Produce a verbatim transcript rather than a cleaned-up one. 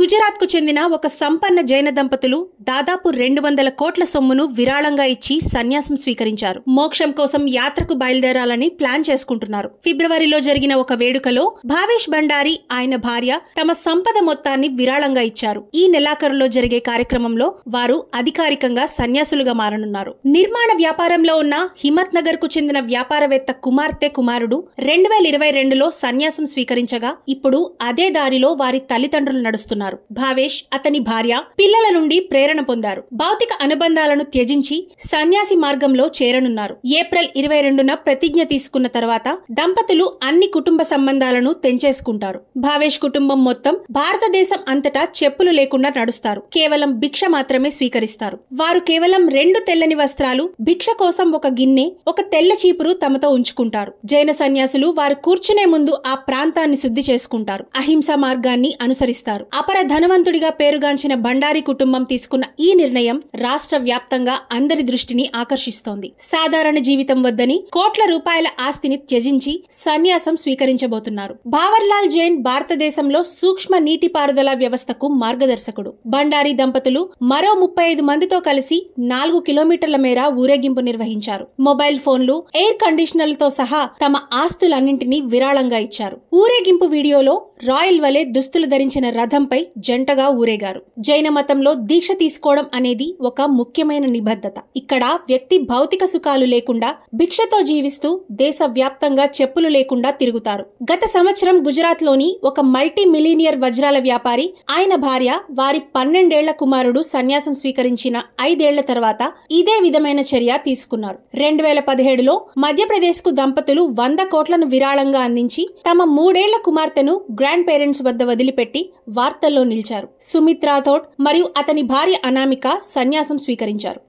గుజరాత్ కు చెందిన ఒక సంపన్న జైన దంపతులు దాదాపు రెండు వందల కోట్ల సొమ్మును విరాళంగా ఇచ్చి సన్యాసం స్వీకరించారు. మోక్షం కోసం యాత్రకు బయలుదేరాలని ప్లాన్ చేసుకుంటున్నారు. ఫిబ్రవరిలో జరిగిన ఒక వేడుకలో భావేష్ భండారీ ఆయన భార్య తమ సంపద మొత్తాన్ని విరాళంగా ఇచ్చారు. ఈ నెలాఖరులో జరిగే కార్యక్రమంలో వారు అధికారికంగా సన్యాసులుగా మారనున్నారు. నిర్మాణ వ్యాపారంలో ఉన్న హిమత్ నగర్ కు చెందిన వ్యాపారవేత్త కుమార్తె కుమారుడు రెండు వేల ఇరవై రెండులో సన్యాసం స్వీకరించగా ఇప్పుడు అదే దారిలో వారి తల్లిదండ్రులు నడుస్తున్నారు. భావేష్, అతని భార్య, పిల్లల నుండి ప్రేరణ పొందారు. భౌతిక అనుబంధాలను త్యజించి సన్యాసి మార్గంలో చేరనున్నారు. ఏప్రిల్ ఇరవై రెండున ప్రతిజ్ఞ తీసుకున్న తర్వాత దంపతులు అన్ని కుటుంబ సంబంధాలను తెంచేసుకుంటారు. భావేష్ కుటుంబం మొత్తం భారతదేశం అంతటా చెప్పులు లేకుండా నడుస్తారు. కేవలం భిక్ష మాత్రమే స్వీకరిస్తారు. వారు కేవలం రెండు తెల్లని వస్త్రాలు, భిక్ష కోసం ఒక గిన్నె, ఒక తెల్ల చీపురు తమతో ఉంచుకుంటారు. జైన సన్యాసులు వారు కూర్చునే ముందు ఆ ప్రాంతాన్ని శుద్ధి చేసుకుంటారు. అహింసా మార్గాన్ని అనుసరిస్తారు. అపర ధనవంతుడిగా పేరుగాంచిన భండారీ కుటుంబం తీసుకున్న ఈ నిర్ణయం రాష్ట్ర వ్యాప్తంగా అందరి దృష్టిని ఆకర్షిస్తోంది. సాధారణ జీవితం వద్దని కోట్ల రూపాయల ఆస్తిని త్యజించి సన్యాసం స్వీకరించబోతున్నారు. భావర్లాల్ జైన్ భారతదేశంలో సూక్ష్మ నీటిపారుదల వ్యవస్థకు మార్గదర్శకుడు. భండారీ దంపతులు మరో ముప్పై ఐదు మందితో కలిసి నాలుగు కిలోమీటర్ల మేర ఊరేగింపు నిర్వహించారు. మొబైల్ ఫోన్లు, ఎయిర్ కండిషనర్లతో సహా తమ ఆస్తులన్నింటినీ విరాళంగా ఇచ్చారు. ఊరేగింపు వీడియోలో రాయల్ వలె దుస్తులు ధరించిన రథంపై జంటగా ఊరేగారు. జైన మతంలో దీక్ష తీసుకోవడం అనేది ఒక ముఖ్యమైన నిబద్ధత. ఇక్కడ వ్యక్తి భౌతిక సుఖాలు లేకుండా భిక్షతో జీవిస్తూ దేశ వ్యాప్తంగా చెప్పులు లేకుండా తిరుగుతారు. గత సంవత్సరం గుజరాత్ లోని ఒక మల్టీ మిలీనియర్ వజ్రాల వ్యాపారి, ఆయన భార్య, వారి పన్నెండేళ్ల కుమారుడు సన్యాసం స్వీకరించిన ఐదేళ్ల తర్వాత ఇదే విధమైన చర్య తీసుకున్నారు. రెండు వేల పదిహేడులో మధ్యప్రదేశ్ కు దంపతులు వంద కోట్లను విరాళంగా అందించి తమ మూడేళ్ల కుమార్తెను గ్రాండ్ పేరెంట్స్ వద్ద వదిలిపెట్టి వార్తల్లో నిలిచారు. సుమిత్ రాథోడ్ మరియు అతని భార్య అనామిక సన్యాసం స్వీకరించారు.